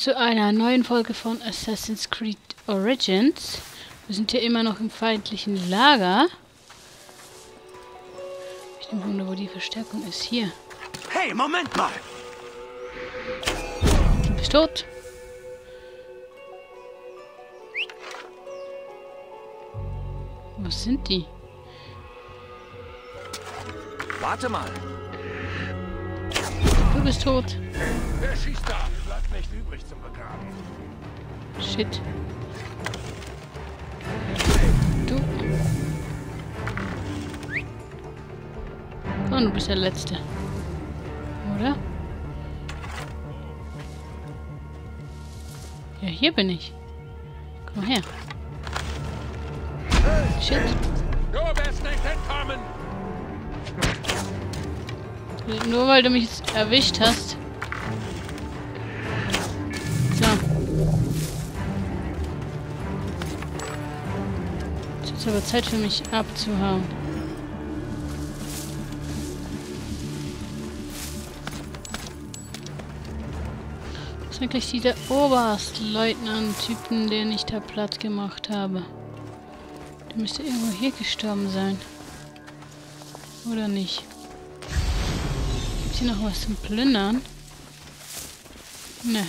zu einer neuen Folge von Assassin's Creed Origins. Wir sind hier immer noch im feindlichen Lager. Ich wundere, wo die Verstärkung ist. Hier. Hey, Moment mal! Du bist tot. Was sind die? Warte mal! Du bist tot. Wer schießt da? Bleibt nicht übrig zum Begraben. Shit. Du. Komm, du bist der Letzte. Oder? Ja, hier bin ich. Komm her. Shit. Du wirst nicht entkommen! Nur weil du mich jetzt erwischt hast. So. Jetzt ist aber Zeit für mich abzuhauen. Das ist eigentlich dieser Oberstleutnant-Typen, den ich da platt gemacht habe. Der müsste irgendwo hier gestorben sein. Oder nicht? Gibt's hier noch was zum Plündern? Ne.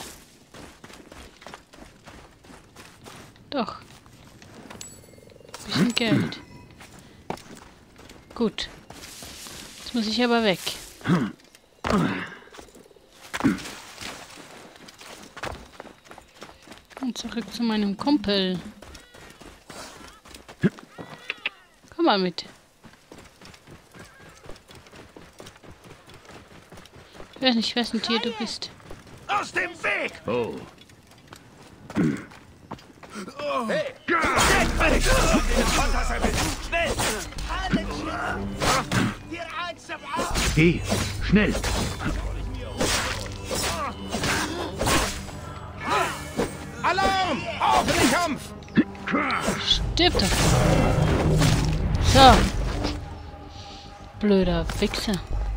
Doch. Bisschen Geld. Gut. Jetzt muss ich aber weg. Und zurück zu meinem Kumpel. Komm mal mit. Ich weiß nicht, wessen Tier du bist. Aus dem Weg! Oh, Hey! Geht weg! Den Fantas erwischen! Schnell! geh, schnell! Alarm! Auf in den Kampf! Stirb doch. So. Blöder Wichser.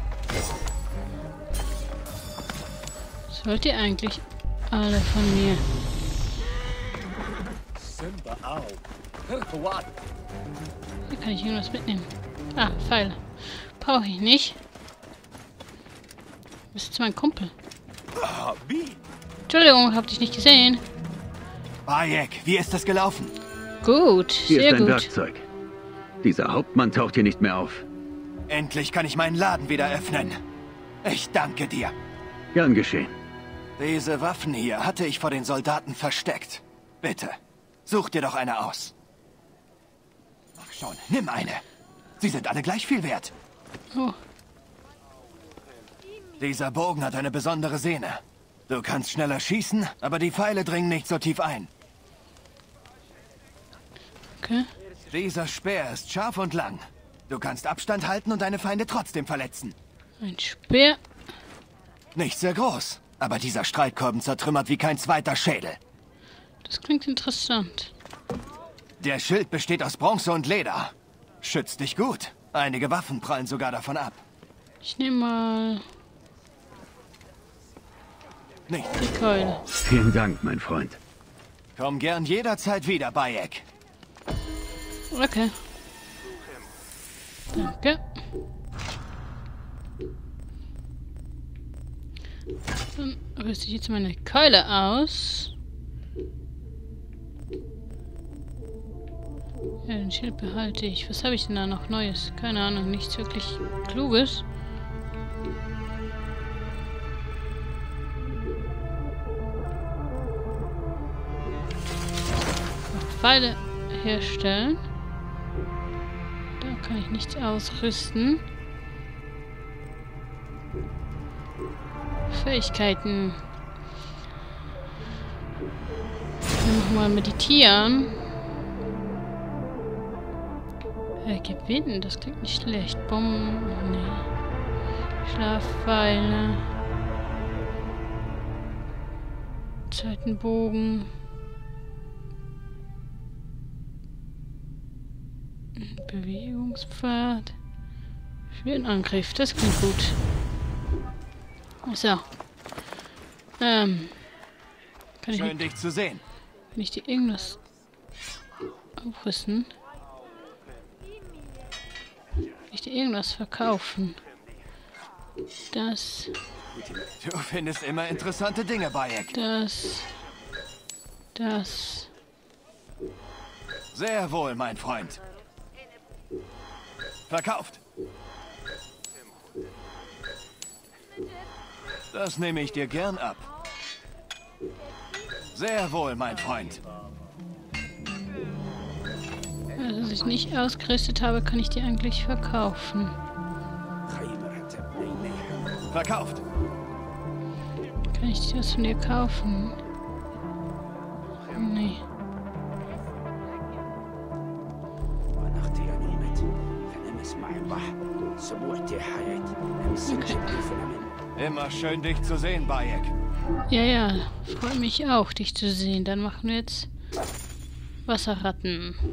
Was wollt ihr eigentlich alle von mir? Hier kann ich irgendwas mitnehmen. Ah, Pfeile. Brauche ich nicht. Du bist jetzt mein Kumpel. Wie? Entschuldigung, hab dich nicht gesehen. Bayek, wie ist das gelaufen? Gut, Hier sehr ist dein gut. Werkzeug. Dieser Hauptmann taucht hier nicht mehr auf. Endlich kann ich meinen Laden wieder öffnen. Ich danke dir. Gern geschehen. Diese Waffen hier hatte ich vor den Soldaten versteckt. Bitte, such dir doch eine aus. Ach schon, nimm eine. Sie sind alle gleich viel wert. Oh, Dieser Bogen hat eine besondere Sehne. Du kannst schneller schießen, aber die Pfeile dringen nicht so tief ein. okay. Dieser Speer ist scharf und lang. Du kannst Abstand halten und deine Feinde trotzdem verletzen. Ein Speer. Nicht sehr groß, aber dieser Streitkolben zertrümmert wie kein zweiter Schädel. Das klingt interessant. Der Schild besteht aus Bronze und Leder. Schützt dich gut. Einige Waffen prallen sogar davon ab. Ich nehme mal Nicht. die Keule. Vielen Dank, mein Freund. Komm gern jederzeit wieder, Bayek. Okay. Danke. Dann rüste ich jetzt meine Keule aus. Ja, den Schild behalte ich. Was habe ich denn da noch Neues? Keine Ahnung, nichts wirklich Kluges. Pfeile herstellen. Da kann ich nichts ausrüsten. Fähigkeiten. Nochmal meditieren. Gewinnen, das klingt nicht schlecht. Bomben, nee. Schlafpfeile. Zeitenbogen. Bewegungspfad. Schweren Angriff, das klingt gut. So. Schön, dich zu sehen. Kann ich dir irgendwas aufrüsten? Kann ich dir irgendwas verkaufen? Das. Du findest immer interessante Dinge, Bayek. Das. Sehr wohl, mein Freund. Verkauft. Das nehme ich dir gern ab. Sehr wohl, mein Freund. Also, was ich nicht ausgerüstet habe, kann ich dir eigentlich verkaufen. Verkauft. Kann ich dir was von dir kaufen? Nee. Immer schön, dich zu sehen, Bayek. Ja, freut mich auch, dich zu sehen. Dann machen wir jetzt Wasserratten.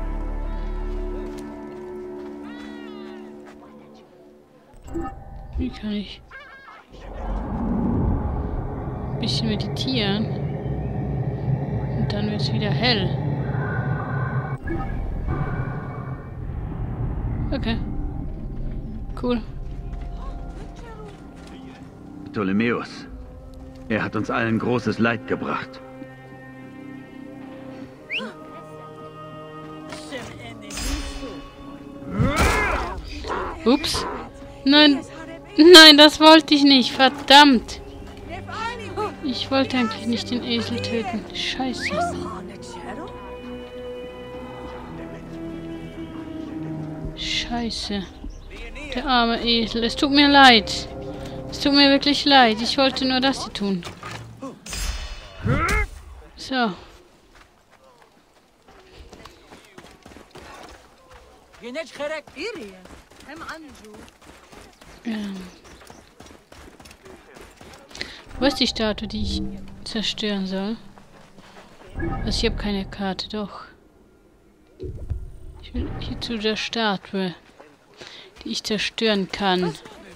Wie kann ich ein bisschen meditieren? Und dann wird es wieder hell. Okay. Cool. Ptolemäus. Er hat uns allen großes Leid gebracht. Ups. Nein. Nein, das wollte ich nicht. Verdammt. Ich wollte eigentlich nicht den Esel töten. Scheiße. Scheiße. Der arme Esel. Es tut mir leid. Es tut mir wirklich leid. Ich wollte nur das hier tun. So. Wo ist die Statue, die ich zerstören soll? Also ich habe keine Karte, doch. Ich will hier zu der Statue, die ich zerstören kann.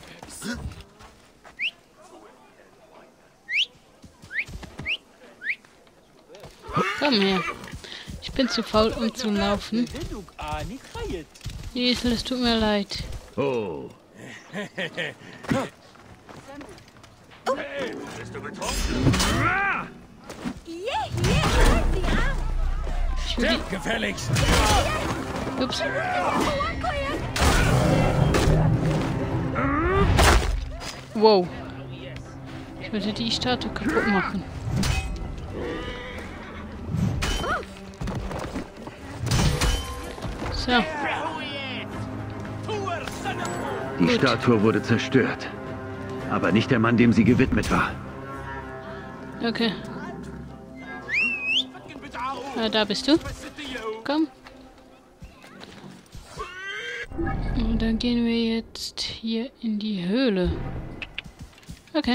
Komm her. Ich bin zu faul, um zu laufen. Esel, es tut mir leid. Oh. Hey, bist du betrunken? Ich will Stirb gefälligst! die... Ups. Wow. Ich wollte die Statue kaputt machen. So. Die Statue wurde zerstört. Aber nicht der Mann, dem sie gewidmet war. Okay. Da bist du. Komm. Und dann gehen wir jetzt hier in die Höhle. Okay.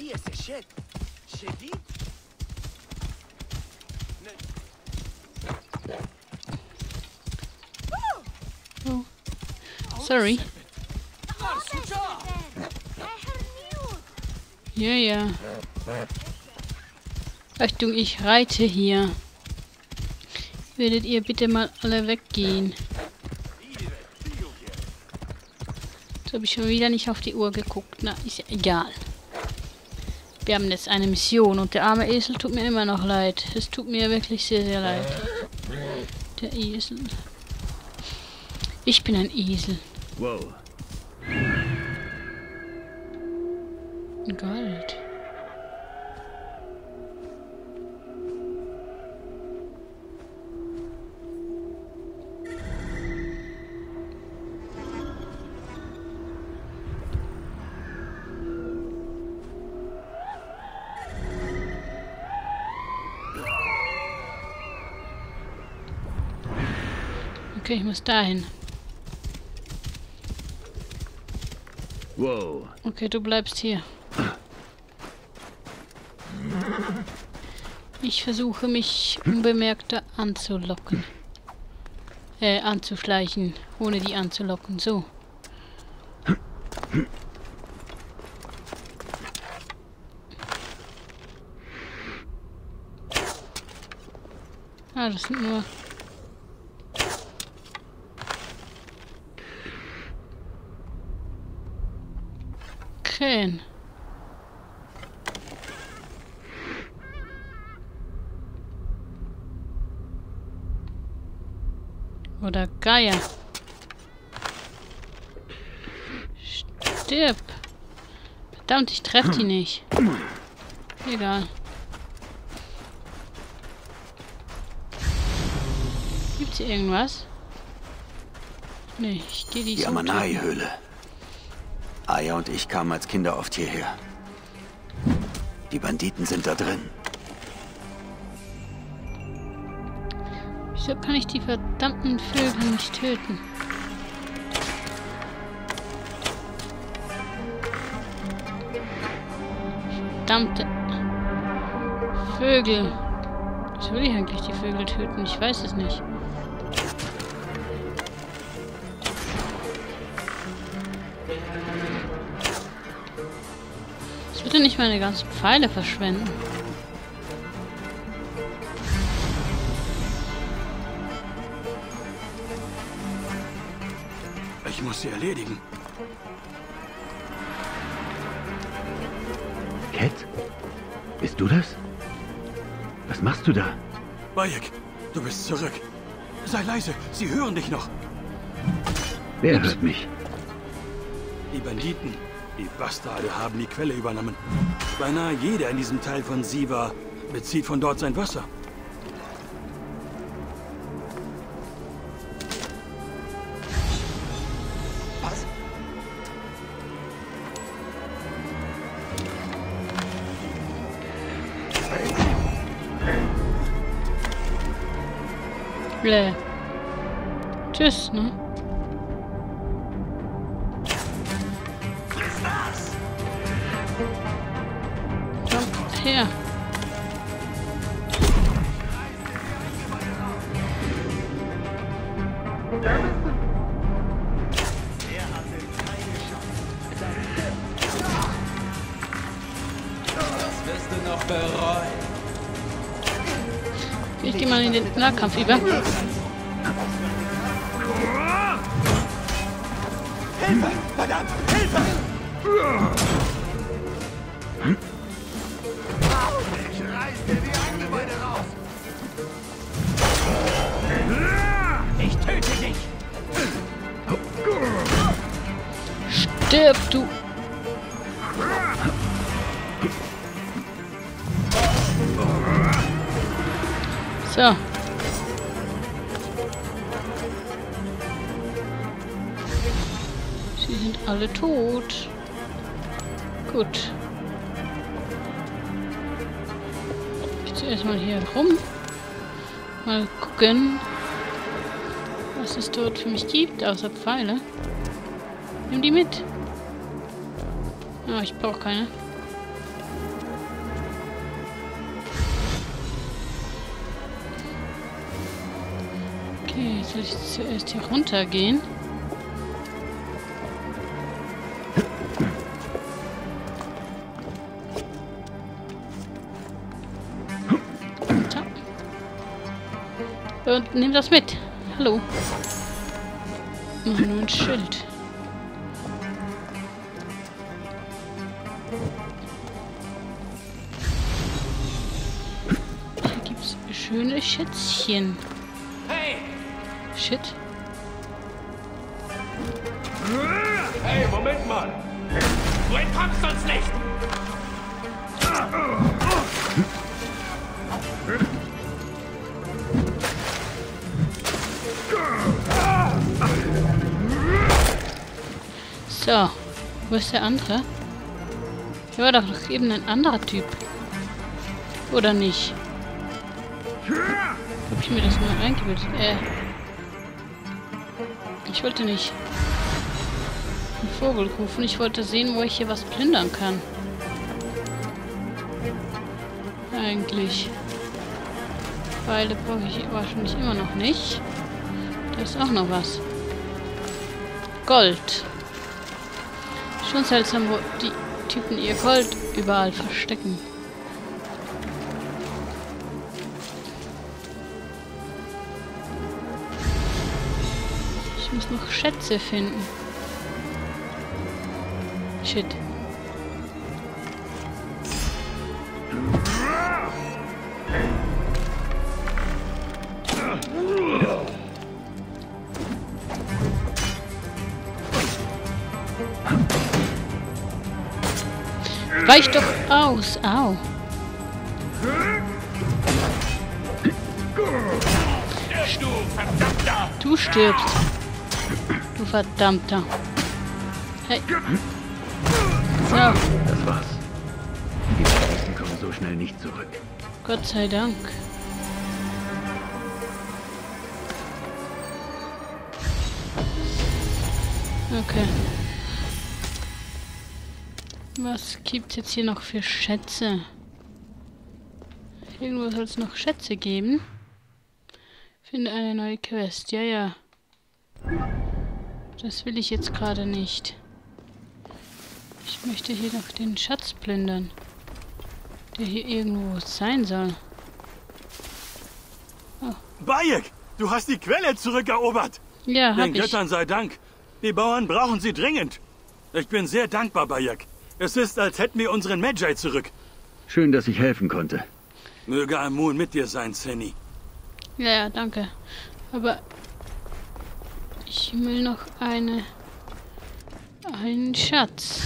Oh. Sorry. Ja. Achtung, ich reite hier. Würdet ihr bitte mal alle weggehen? Jetzt habe ich schon wieder nicht auf die Uhr geguckt. Na, ist ja egal. Wir haben jetzt eine Mission und der arme Esel tut mir immer noch leid. Es tut mir wirklich sehr, sehr leid. Der Esel. Ich bin ein Esel. Wow. Gold. Okay, ich muss dahin. Wow. Okay, du bleibst hier. Ich versuche mich unbemerkter anzulocken. Anzuschleichen, ohne die anzulocken. So. Ah, das sind nur... Krähen. Oder Geier. Stirb. Verdammt, ich treffe die nicht. Egal. Gibt's hier irgendwas? Nee, ich gehe Die Amanai-Höhle. Aya und ich kamen als Kinder oft hierher. Die Banditen sind da drin. Wieso kann ich die verdammten Vögel nicht töten? Verdammte Vögel. Wieso will ich eigentlich die Vögel töten? Ich weiß es nicht. Ich würde nicht meine ganzen Pfeile verschwenden. Ich muss sie erledigen. Cat? Bist du das? Was machst du da? Bayek, du bist zurück. Sei leise, sie hören dich noch. Wer hört mich? Die Banditen, die Bastarde haben die Quelle übernommen. Beinahe jeder in diesem Teil von Siwa bezieht von dort sein Wasser. Was? Tschüss, ne? Komm her. Das wirst du noch bereuen. Ich gehe mal in den Nahkampf über. Hilfe! Verdammt! Hilfe! Ich reiß dir die Eingeweide raus! Ich töte dich! Stirb, du! So. Sie sind alle tot. Gut. Ich gehe zuerst mal hier rum. Mal gucken, was es dort für mich gibt, außer Pfeile. Nimm die mit. Ah, ich brauche keine. Okay, soll ich zuerst hier runtergehen? Und nimm das mit. Hallo. Mach nur ein Schild. Hier gibt's schöne Schätzchen. Hey! Shit. Hey, Moment mal! Du entkommst uns nicht! So. Wo ist der andere? Hier war doch eben ein anderer Typ. Oder nicht? Hab ich mir das nur eingebildet? Ich wollte nicht einen Vogel rufen. Ich wollte sehen, wo ich hier was plündern kann. Eigentlich. Pfeile brauche ich wahrscheinlich immer noch nicht. Da ist auch noch was. Gold. Schon seltsam, wo die Typen ihr Gold überall verstecken. Ich muss noch Schätze finden. Shit. Weich doch aus. Au. Du Verdammter! Du stirbst. Du Verdammter. Hey. So. Das war's. Die Terroristen kommen so schnell nicht zurück. Gott sei Dank. Okay. Was gibt's jetzt hier noch für Schätze? Irgendwo soll es noch Schätze geben. Finde eine neue Quest. Ja, ja. Das will ich jetzt gerade nicht. Ich möchte hier noch den Schatz plündern. Der hier irgendwo sein soll. Oh. Bayek, du hast die Quelle zurückerobert. Ja, hab Den ich. Göttern sei Dank. Die Bauern brauchen sie dringend. Ich bin sehr dankbar, Bayek. Es ist, als hätten wir unseren Magi zurück. Schön, dass ich helfen konnte. Möge Amun mit dir sein, Zenny. Ja, ja, danke. Aber ich will noch einen Schatz.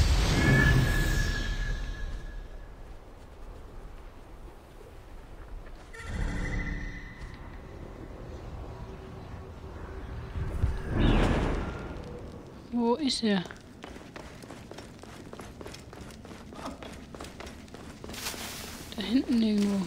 Wo ist er? Da hinten irgendwo.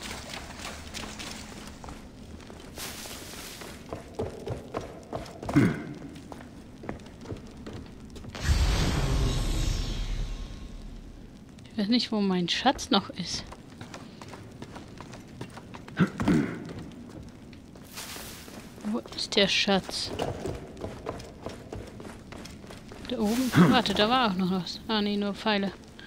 Ich weiß nicht, wo mein Schatz noch ist. Wo ist der Schatz? Da oben? Warte, da war auch noch was. Ah, nee, nur Pfeile.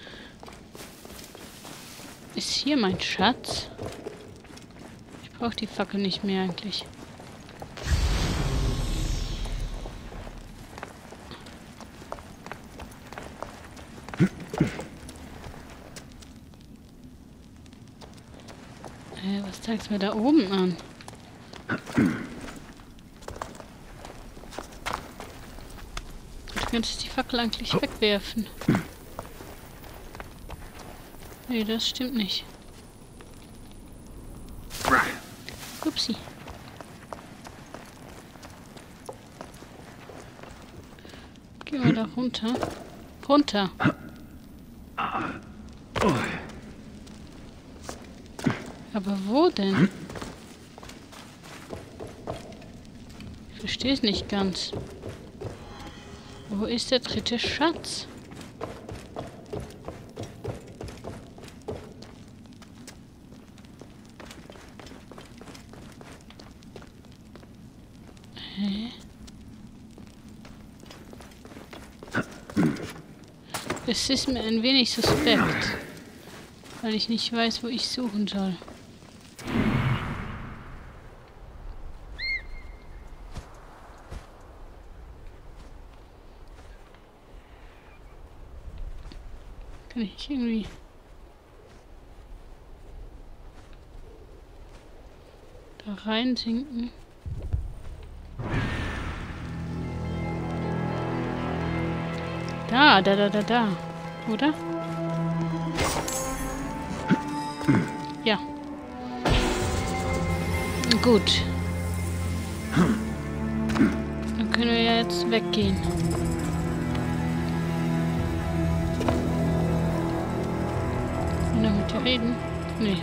Ist hier mein Schatz? Ich brauche die Fackel nicht mehr eigentlich. Was zeigt's mir da oben an? Du könntest die Fackel eigentlich wegwerfen. Nee, das stimmt nicht. Upsi. Gehen wir da runter. Runter. Aber wo denn? Ich verstehe es nicht ganz. Wo ist der dritte Schatz? Hä? Es ist mir ein wenig suspekt, weil ich nicht weiß, wo ich suchen soll. Kann ich irgendwie... da reinsinken? Da. Oder? Ja. Gut. Dann können wir ja jetzt weggehen. Und dann mit dir reden? Nee.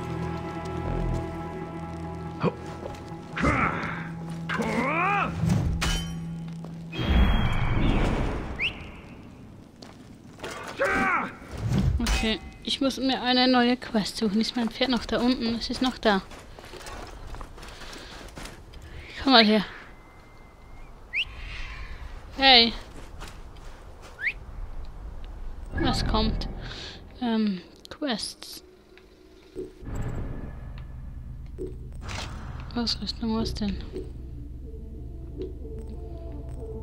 Okay, ich muss mir eine neue Quest suchen. Ist mein Pferd noch da unten? Es ist noch da. Komm mal her. Hey. Was kommt? Quests. Ausrüstung, was denn?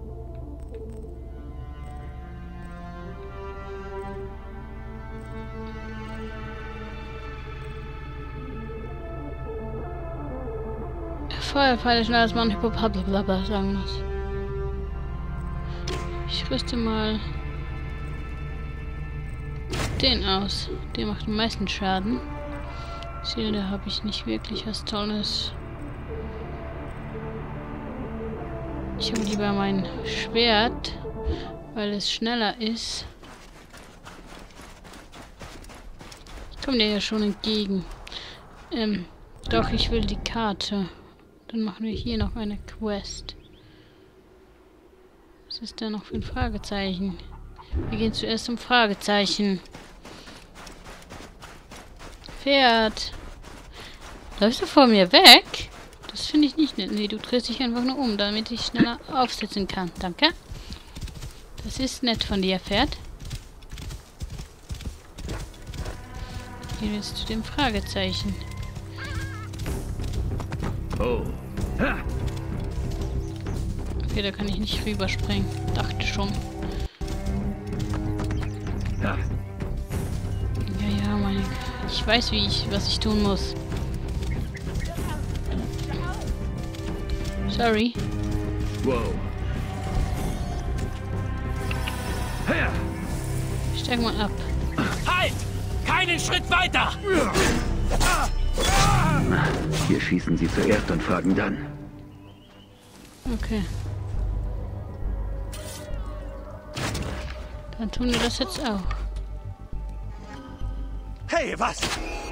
Feuerpfeile schneller als man blablabla sagen muss. Ich rüste mal den aus. Der macht am meisten Schaden. Schilde habe ich nicht wirklich was Tolles. Ich habe lieber mein Schwert, weil es schneller ist. Ich komme dir ja schon entgegen. Doch, ich will die Karte. Dann machen wir hier noch eine Quest. Was ist da noch für ein Fragezeichen? Wir gehen zuerst zum Fragezeichen. Pferd. Läufst du vor mir weg? Das finde ich nicht nett. Nee, du drehst dich einfach nur um, damit ich schneller aufsitzen kann. Danke. Das ist nett von dir, Pferd. Gehen wir jetzt zu dem Fragezeichen. Oh. Okay, da kann ich nicht rüberspringen. Dachte schon. Ja, meine... Ich weiß, was ich tun muss. Sorry. Wow. Steig mal ab. Halt! Keinen Schritt weiter! Hier schießen sie zuerst und fragen dann. Okay. Dann tun wir das jetzt auch. Hey, was?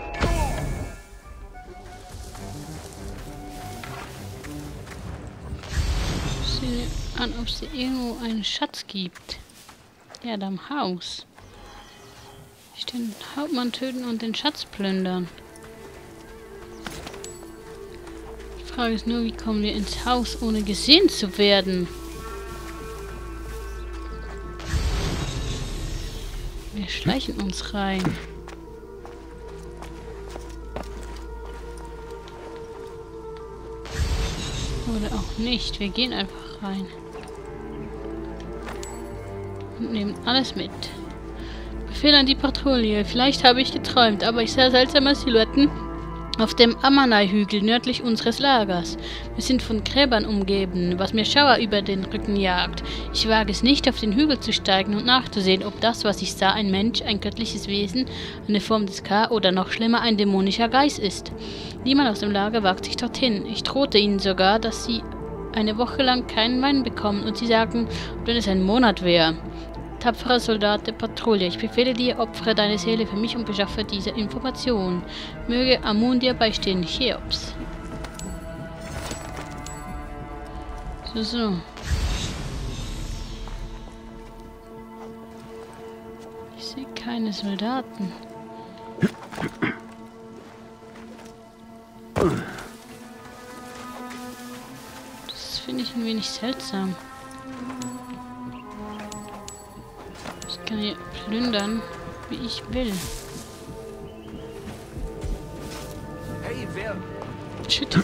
Ich sehe an, ob es hier irgendwo einen Schatz gibt. Ja, da im Haus. Ich den Hauptmann töten und den Schatz plündern. Die Frage ist nur, wie kommen wir ins Haus, ohne gesehen zu werden? Wir schleichen uns rein. Oder auch nicht. Wir gehen einfach rein. Und nehmen alles mit. Befehl an die Patrouille. Vielleicht habe ich geträumt, aber ich sah seltsame Silhouetten auf dem Amanai-Hügel nördlich unseres Lagers. Wir sind von Gräbern umgeben, was mir Schauer über den Rücken jagt. Ich wage es nicht, auf den Hügel zu steigen und nachzusehen, ob das, was ich sah, ein Mensch, ein göttliches Wesen, eine Form des Ka oder noch schlimmer, ein dämonischer Geist ist. Niemand aus dem Lager wagt sich dorthin. Ich drohte ihnen sogar, dass sie eine Woche lang keinen Wein bekommen und sie sagten, ob es ein Monat wäre. Tapferer Soldat der Patrouille, ich befehle dir, opfere deine Seele für mich und beschaffe diese Information. Möge Amun dir beistehen, Cheops. So. Ich sehe keine Soldaten. Das finde ich ein wenig seltsam. Ich kann hier plündern, wie ich will. Hey, wer? Shit.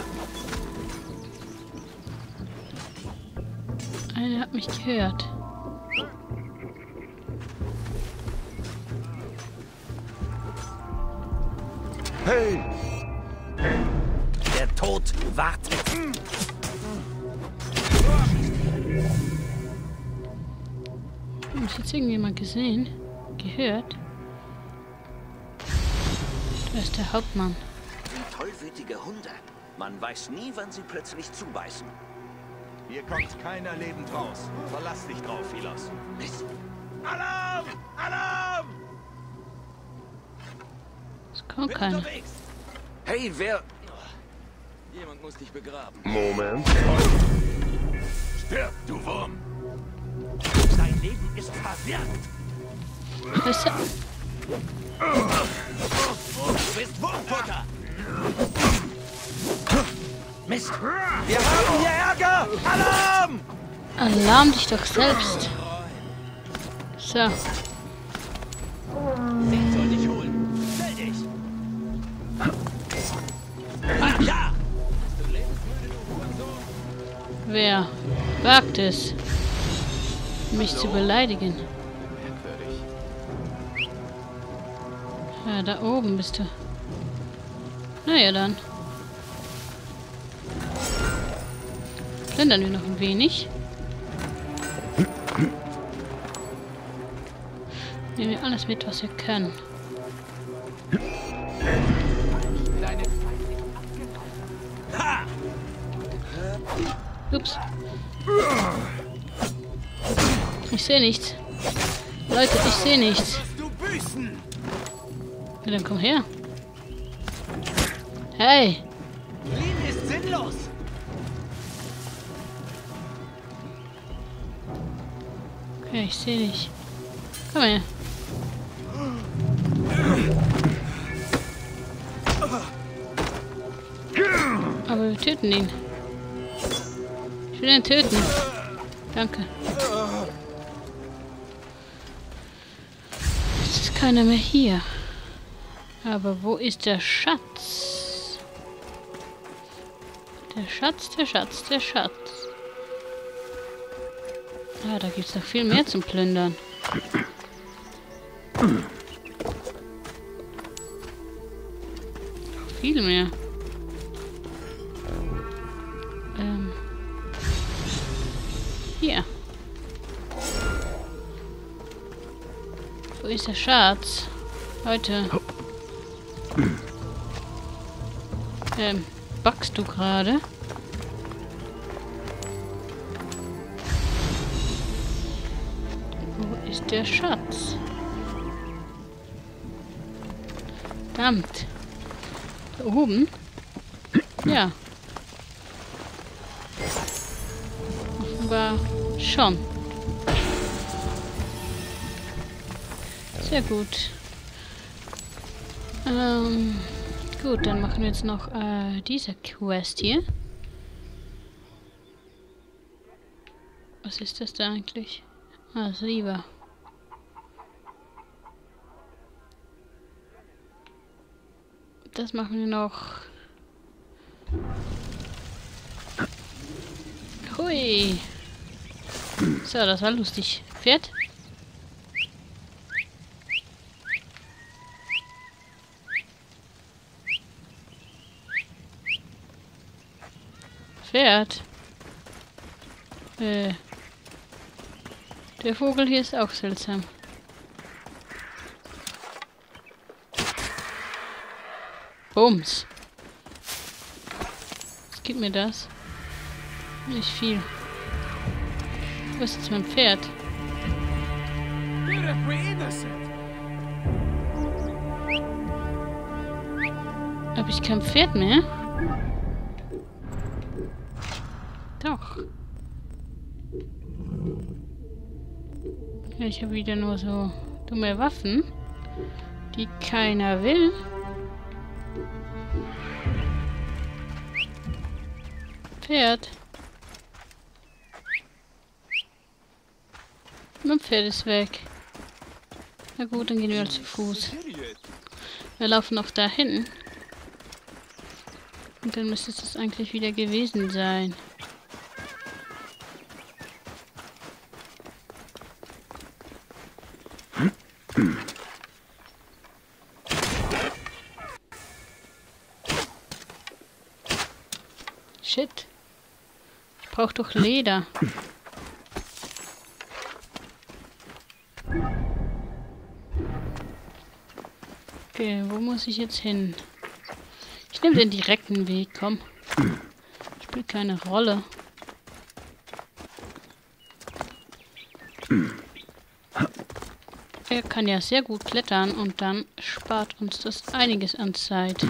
Einer hat mich gehört. Hey! Der Tod wartet. Hat mich jetzt irgendjemand gesehen? Gehört? Da ist der Hauptmann. Wie tollwütige Hunde. Man weiß nie, wann sie plötzlich zubeißen. Hier kommt keiner lebend raus. Verlass dich drauf, Philos. Mist. Alarm! Alarm! Es kommt keiner. Hey, wer... Jemand muss dich begraben. Moment. Stirb, du Wurm! Dein Leben ist verwirrt. Was? Du bist Wurmfutter. Mist. Wir haben hier Ärger! Alarm! Alarm dich doch selbst. So. Den soll dich holen. Stell dich. Ah, ja! Wer wagt es, mich zu beleidigen? Ja, da oben bist du. Naja, dann. plündern wir noch ein wenig. Nehmen wir alles mit, was wir können. Ups. Ich sehe nichts. Leute, ich sehe nichts. Ja, dann komm her. Hey! Fliehen ist sinnlos. Okay, ich sehe dich. Komm her. Aber wir töten ihn. Ich will ihn töten. Danke. Es ist keiner mehr hier. Aber wo ist der Schatz? Der Schatz, der Schatz, der Schatz. Ah, da gibt es noch viel mehr zum Plündern. Noch viel mehr. Hier. Wo ist der Schatz? Leute. Backst du gerade? Wo ist der Schatz? Verdammt. Da oben? Ja. Offenbar schon. Sehr gut. Gut, dann machen wir jetzt noch diese Quest hier. Was ist das da eigentlich? Ah, Siva. Das machen wir noch. Hui. So, das war lustig. Pferd? Pferd? Der Vogel hier ist auch seltsam. Bums. Was gibt mir das? Nicht viel. Wo ist jetzt mein Pferd? Habe ich kein Pferd mehr? Doch. Ja, ich habe wieder nur so dumme Waffen, die keiner will. Pferd. Mein Pferd ist weg. Na gut, dann gehen wir halt zu Fuß. Wir laufen noch dahin. Und dann müsste es eigentlich wieder gewesen sein. Shit. Ich brauche doch Leder. Okay, wo muss ich jetzt hin? Ich nehme den direkten Weg, komm. Spielt keine Rolle. Er kann ja sehr gut klettern und dann spart uns das einiges an Zeit.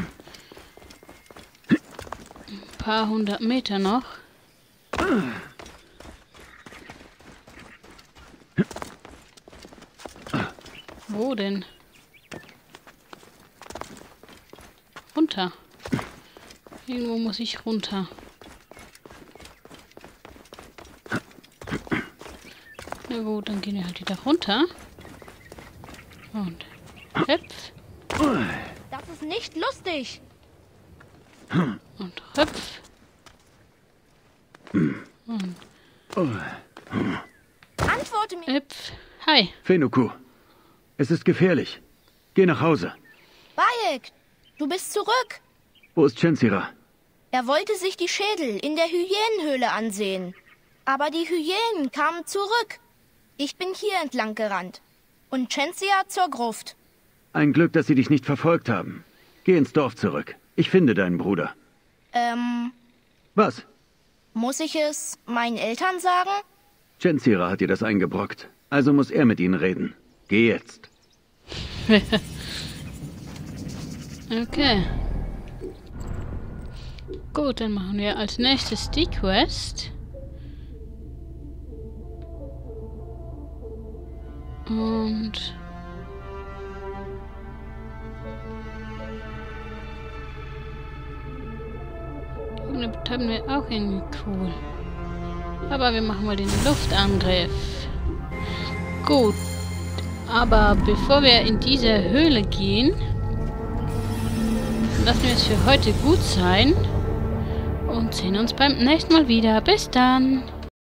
Ein paar 100 Meter noch. Wo denn? Runter. Irgendwo muss ich runter. Na gut, dann gehen wir halt wieder runter. Und hüpf. Das ist nicht lustig. Und hüpf. Und Antworte mir. hüpf. Hi. Fenoku, es ist gefährlich. Geh nach Hause. Bayek, du bist zurück. Wo ist Chensira? Er wollte sich die Schädel in der Hyänenhöhle ansehen. Aber die Hyänen kamen zurück. Ich bin hier entlang gerannt. Und Censia zur Gruft. Ein Glück, dass sie dich nicht verfolgt haben. Geh ins Dorf zurück. Ich finde deinen Bruder. Was? Muss ich es meinen Eltern sagen? Censia hat dir das eingebrockt. Also muss er mit ihnen reden. Geh jetzt. Okay. Gut, dann machen wir als nächstes die Quest. Und... das betreiben wir auch irgendwie cool. Aber wir machen mal den Luftangriff. Gut. Aber bevor wir in diese Höhle gehen, lassen wir es für heute gut sein und sehen uns beim nächsten Mal wieder. Bis dann!